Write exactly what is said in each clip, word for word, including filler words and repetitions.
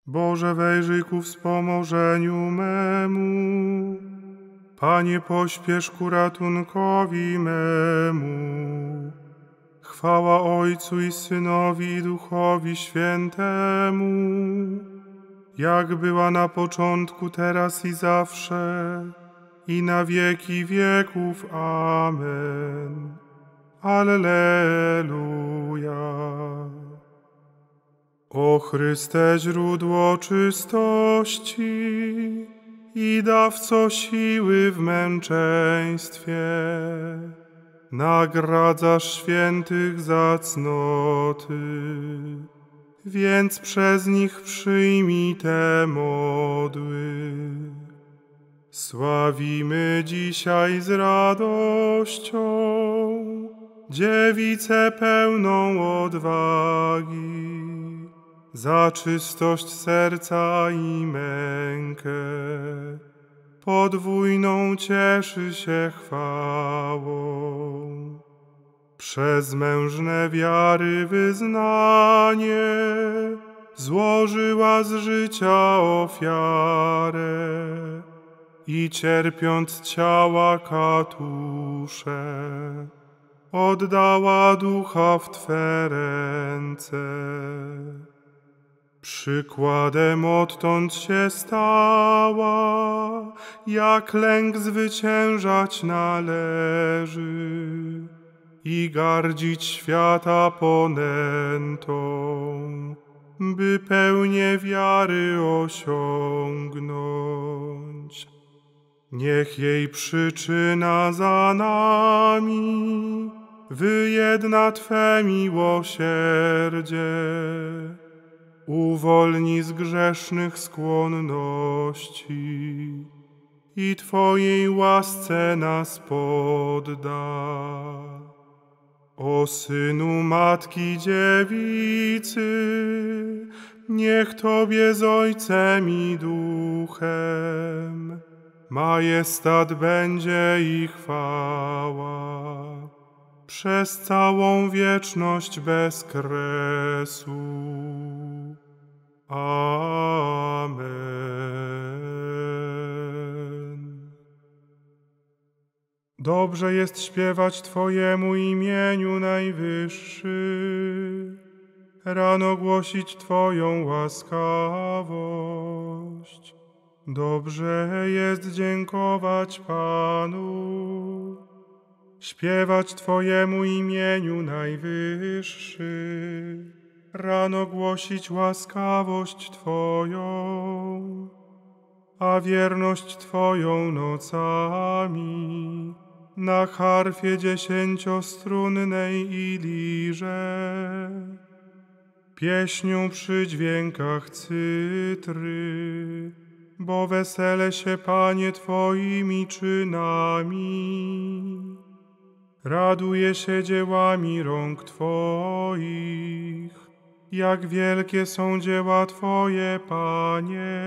Boże, wejrzyj ku wspomożeniu memu. Panie, pośpiesz ku ratunkowi memu. Chwała Ojcu i Synowi i Duchowi Świętemu, jak była na początku, teraz i zawsze, i na wieki wieków. Amen. Alleluja. O Chryste, źródło czystości i dawco siły w męczeństwie, nagradzasz świętych za cnoty, więc przez nich przyjmij te modły. Sławimy dzisiaj z radością Dziewicę pełną odwagi, za czystość serca i mękę. Podwójną cieszy się chwałą. Przez mężne wiary wyznanie złożyła z życia ofiarę i cierpiąc ciała katusze, oddała ducha w Twe ręce. Przykładem odtąd się stała, jak lęk zwyciężać należy i gardzić świata ponętą, by pełnię wiary osiągnąć. Niech jej przyczyna za nami wyjedna Twe miłosierdzie, uwolni z grzesznych skłonności i Twojej łasce nas podda. O Synu Matki Dziewicy, niech Tobie z Ojcem i Duchem majestat będzie i chwała przez całą wieczność bez kresu. Amen. Dobrze jest śpiewać Twojemu imieniu, Najwyższy, rano głosić Twoją łaskawość. Dobrze jest dziękować Panu, śpiewać Twojemu imieniu, Najwyższy, rano głosić łaskawość Twoją, a wierność Twoją nocami na harfie dziesięciostrunnej i lirze, pieśnią przy dźwiękach cytry, bo wesele się, Panie, Twoimi czynami. Raduje się dziełami rąk Twoich, jak wielkie są dzieła Twoje, Panie,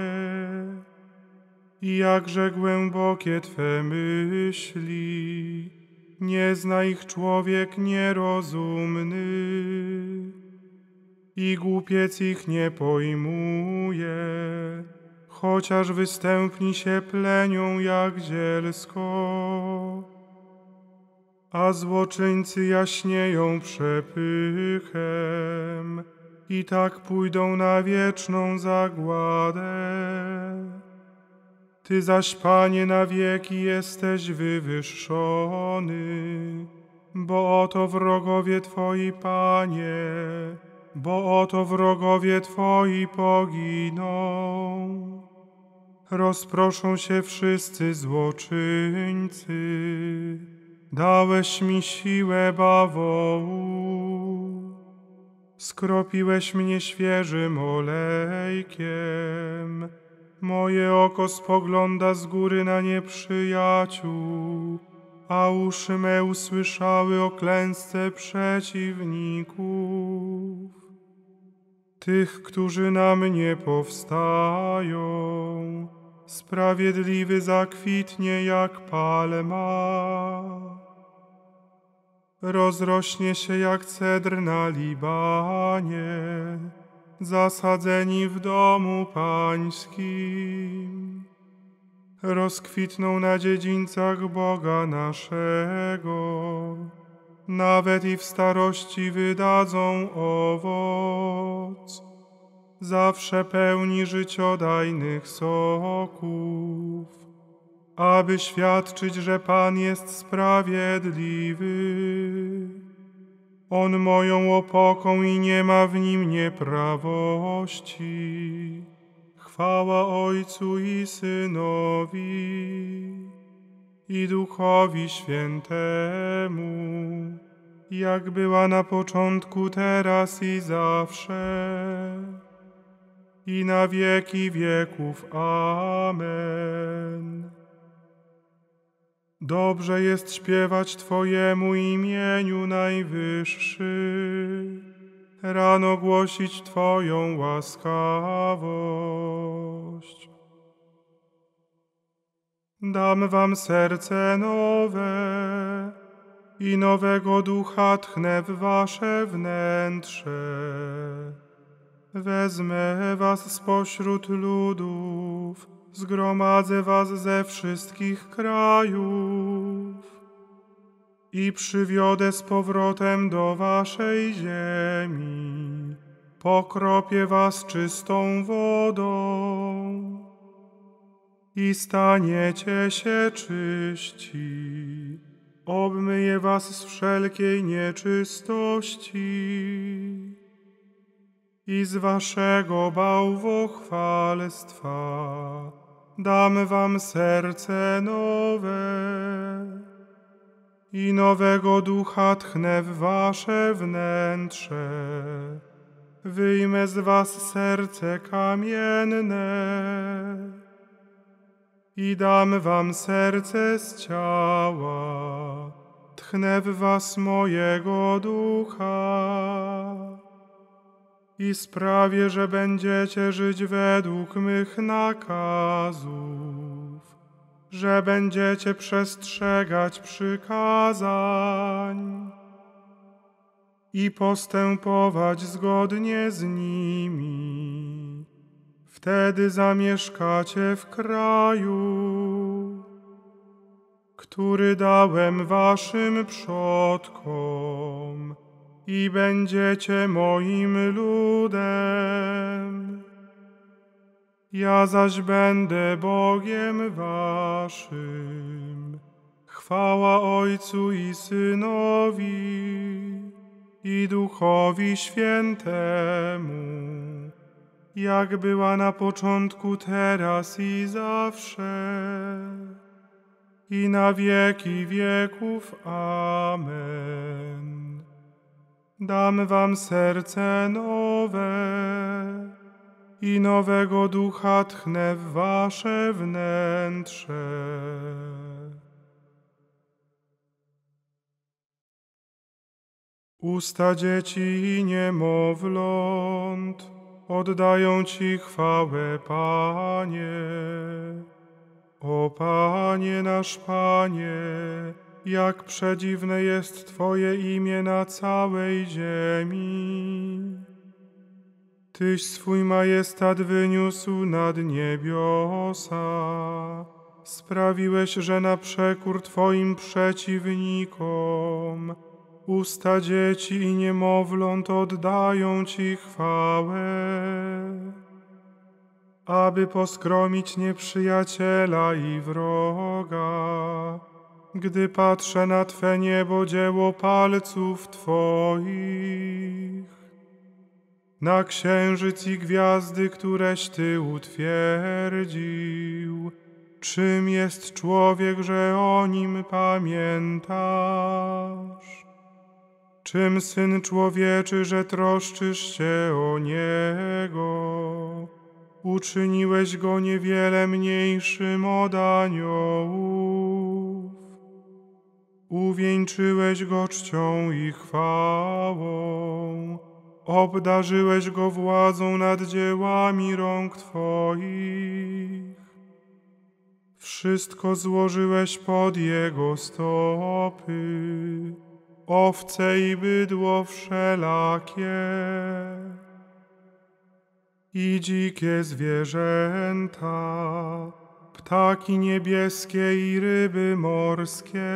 i jakże głębokie Twe myśli, nie zna ich człowiek nierozumny, i głupiec ich nie pojmuje, chociaż występni się plenią jak zielsko, a złoczyńcy jaśnieją przepychem i tak pójdą na wieczną zagładę. Ty zaś, Panie, na wieki jesteś wywyższony, bo oto wrogowie Twoi, Panie, bo oto wrogowie Twoi poginą. Rozproszą się wszyscy złoczyńcy. Dałeś mi siłę bawołu, skropiłeś mnie świeżym olejkiem. Moje oko spogląda z góry na nieprzyjaciół, a uszy me usłyszały o klęsce przeciwników. Tych, którzy na mnie powstają, sprawiedliwy zakwitnie jak palma. Rozrośnie się jak cedr na Libanie, zasadzeni w domu Pańskim, rozkwitną na dziedzińcach Boga naszego, nawet i w starości wydadzą owoc, zawsze pełni życiodajnych soków, aby świadczyć, że Pan jest sprawiedliwy. On moją opoką i nie ma w nim nieprawości. Chwała Ojcu i Synowi, i Duchowi Świętemu, jak była na początku, teraz i zawsze, i na wieki wieków. Amen. Dobrze jest śpiewać Twojemu imieniu, Najwyższy, rano głosić Twoją łaskawość. Dam wam serce nowe i nowego ducha tchnę w wasze wnętrze. Wezmę was spośród ludów, zgromadzę was ze wszystkich krajów i przywiodę z powrotem do waszej ziemi. Pokropię was czystą wodą i staniecie się czyści. Obmyję was z wszelkiej nieczystości i z waszego bałwochwalstwa dam wam serce nowe i nowego ducha tchnę w wasze wnętrze. Wyjmę z was serce kamienne i dam wam serce z ciała. Tchnę w was mojego ducha i sprawię, że będziecie żyć według mych nakazów, że będziecie przestrzegać przykazań i postępować zgodnie z nimi. Wtedy zamieszkacie w kraju, który dałem waszym przodkom, i będziecie moim ludem. Ja zaś będę Bogiem waszym. Chwała Ojcu i Synowi, i Duchowi Świętemu, jak była na początku, teraz i zawsze, i na wieki wieków. Amen. Dam wam serce nowe i nowego ducha tchnę w wasze wnętrze. Usta dzieci i niemowląt oddają Ci chwałę, Panie. O Panie nasz Panie, jak przedziwne jest Twoje imię na całej ziemi. Tyś swój majestat wyniósł nad niebiosa. Sprawiłeś, że na przekór Twoim przeciwnikom usta dzieci i niemowląt oddają Ci chwałę, aby poskromić nieprzyjaciela i wroga. Gdy patrzę na Twe niebo, dzieło palców Twoich, na księżyc i gwiazdy, któreś Ty utwierdził. Czym jest człowiek, że o nim pamiętasz? Czym Syn Człowieczy, że troszczysz się o Niego? Uczyniłeś Go niewiele mniejszym od aniołów. Uwieńczyłeś Go czcią i chwałą. Obdarzyłeś Go władzą nad dziełami rąk Twoich. Wszystko złożyłeś pod Jego stopy, owce i bydło wszelakie. i dzikie zwierzęta, ptaki niebieskie i ryby morskie.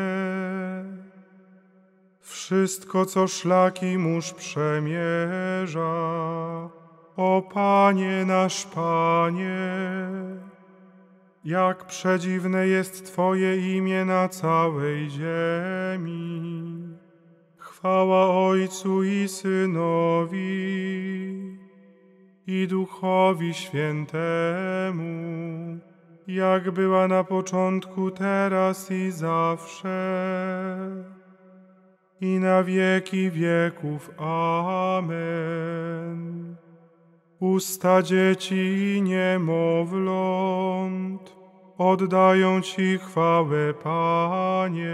Wszystko, co szlaki mórz przemierza, o Panie nasz Panie. Jak przedziwne jest Twoje imię na całej ziemi. Chwała Ojcu i Synowi, i Duchowi Świętemu, jak była na początku, teraz i zawsze, i na wieki wieków. Amen. Usta dzieci i niemowląt oddają Ci chwałę, Panie.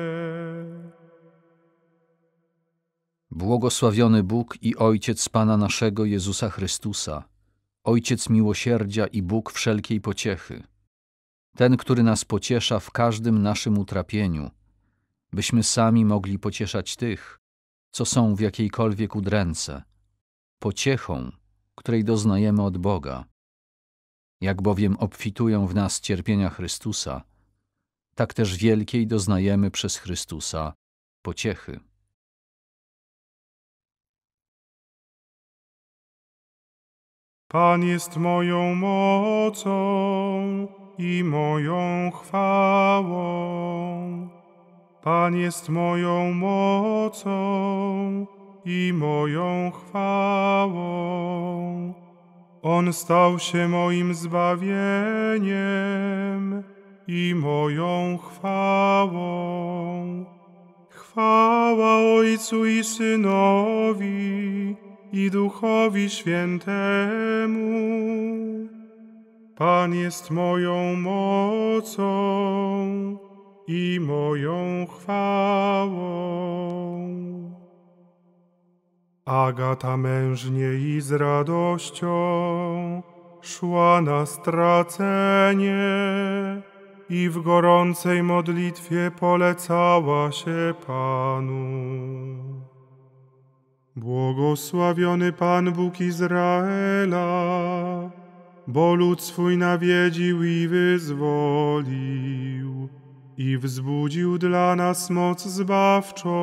Błogosławiony Bóg i Ojciec Pana naszego Jezusa Chrystusa, Ojciec miłosierdzia i Bóg wszelkiej pociechy, ten, który nas pociesza w każdym naszym utrapieniu, byśmy sami mogli pocieszać tych, co są w jakiejkolwiek udręce, pociechą, której doznajemy od Boga. Jak bowiem obfitują w nas cierpienia Chrystusa, tak też wielkiej doznajemy przez Chrystusa pociechy. Pan jest moją mocą i moją chwałą. Pan jest moją mocą i moją chwałą. On stał się moim zbawieniem i moją chwałą. Chwała Ojcu i Synowi, i Duchowi Świętemu. Pan jest moją mocą i moją chwałą. Agata mężnie i z radością szła na stracenie i w gorącej modlitwie polecała się Panu. Błogosławiony Pan Bóg Izraela, bo lud swój nawiedził i wyzwolił i wzbudził dla nas moc zbawczą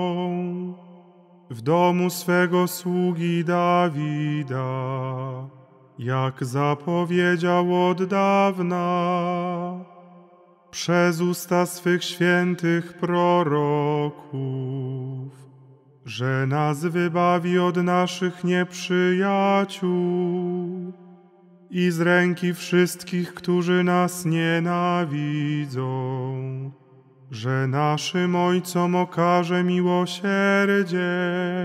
w domu swego sługi Dawida, jak zapowiedział od dawna przez usta swych świętych proroków, że nas wybawi od naszych nieprzyjaciół i z ręki wszystkich, którzy nas nienawidzą, że naszym ojcom okaże miłosierdzie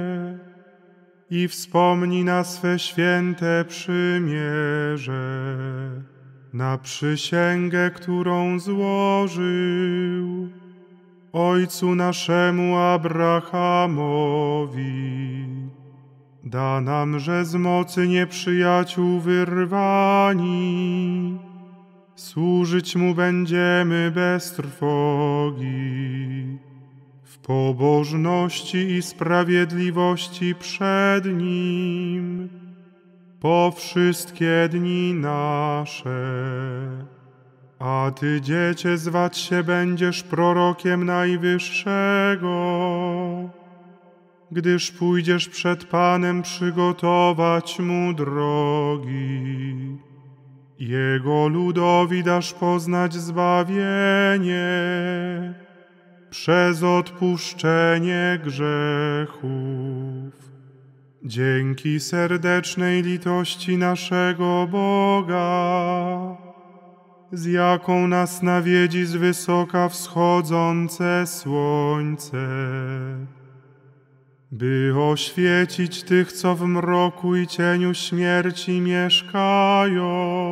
i wspomni na swe święte przymierze, na przysięgę, którą złożył Ojcu naszemu Abrahamowi. Da nam, że z mocy nieprzyjaciół wyrwani, służyć Mu będziemy bez trwogi, w pobożności i sprawiedliwości przed Nim, po wszystkie dni nasze. A Ty, Dziecię, zwać się będziesz prorokiem Najwyższego, gdyż pójdziesz przed Panem przygotować Mu drogi. Jego ludowi dasz poznać zbawienie przez odpuszczenie grzechów. Dzięki serdecznej litości naszego Boga, z jaką nas nawiedzi z wysoka wschodzące słońce, by oświecić tych, co w mroku i cieniu śmierci mieszkają,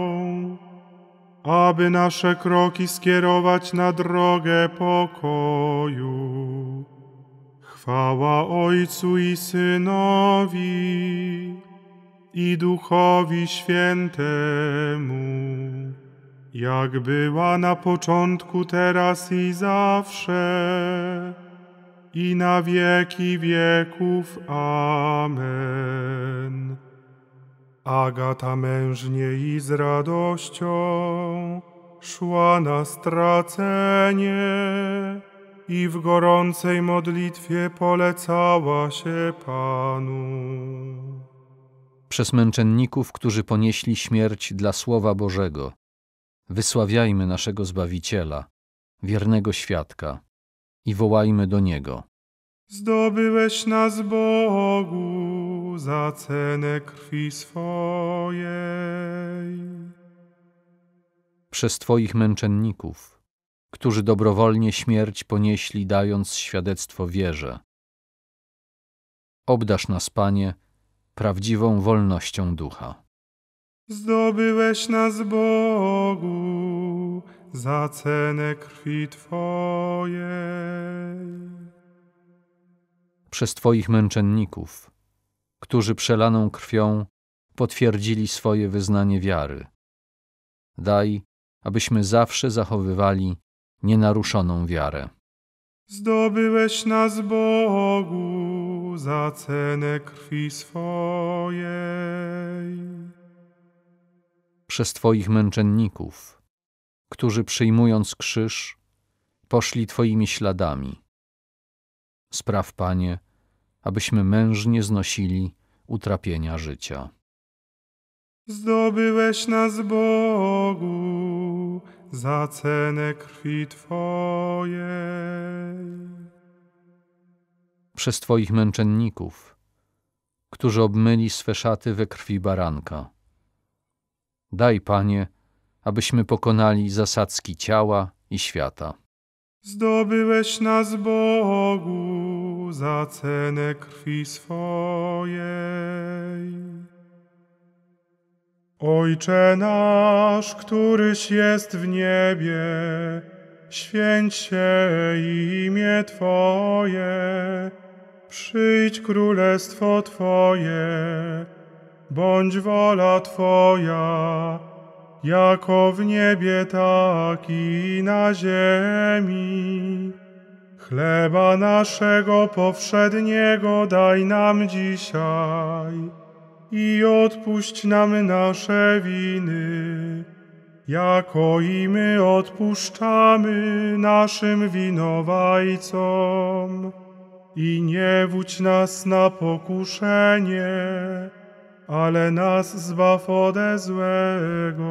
aby nasze kroki skierować na drogę pokoju. Chwała Ojcu i Synowi, i Duchowi Świętemu, jak była na początku, teraz i zawsze, i na wieki wieków. Amen. Agata mężnie i z radością szła na stracenie i w gorącej modlitwie polecała się Panu. Przez męczenników, którzy ponieśli śmierć dla Słowa Bożego, wysławiajmy naszego Zbawiciela, wiernego świadka, i wołajmy do Niego. Zdobyłeś nas, Bogu, za cenę krwi swojej. Przez Twoich męczenników, którzy dobrowolnie śmierć ponieśli, dając świadectwo wierze. Obdarz nas, Panie, prawdziwą wolnością ducha. Zdobyłeś nas, Bogu, za cenę krwi Twojej. Przez Twoich męczenników, którzy przelaną krwią potwierdzili swoje wyznanie wiary. Daj, abyśmy zawsze zachowywali nienaruszoną wiarę. Zdobyłeś nas, Bogu, za cenę krwi swojej. Przez Twoich męczenników, którzy przyjmując krzyż, poszli Twoimi śladami. Spraw, Panie, abyśmy mężnie znosili utrapienia życia. Zdobyłeś nas, Bogu, za cenę krwi Twojej. Przez Twoich męczenników, którzy obmyli swe szaty we krwi baranka. Daj, Panie, abyśmy pokonali zasadzki ciała i świata. Zdobyłeś nas, Bogu, za cenę krwi swojej. Ojcze nasz, któryś jest w niebie, święć się imię Twoje, przyjdź królestwo Twoje, bądź wola Twoja, jako w niebie, tak i na ziemi. Chleba naszego powszedniego daj nam dzisiaj i odpuść nam nasze winy, jako i my odpuszczamy naszym winowajcom. I nie wódź nas na pokuszenie, ale nas zbaw ode złego.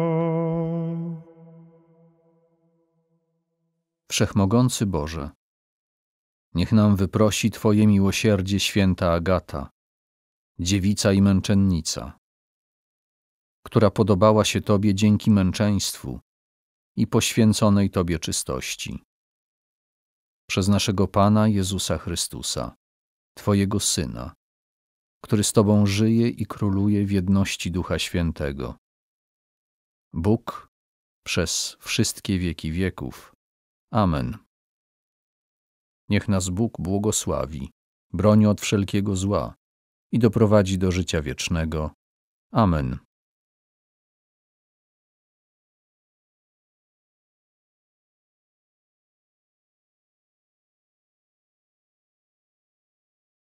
Wszechmogący Boże, niech nam wyprosi Twoje miłosierdzie święta Agata, dziewica i męczennica, która podobała się Tobie dzięki męczeństwu i poświęconej Tobie czystości. Przez naszego Pana Jezusa Chrystusa, Twojego Syna, który z Tobą żyje i króluje w jedności Ducha Świętego. Bóg przez wszystkie wieki wieków. Amen. Niech nas Bóg błogosławi, broni od wszelkiego zła i doprowadzi do życia wiecznego. Amen.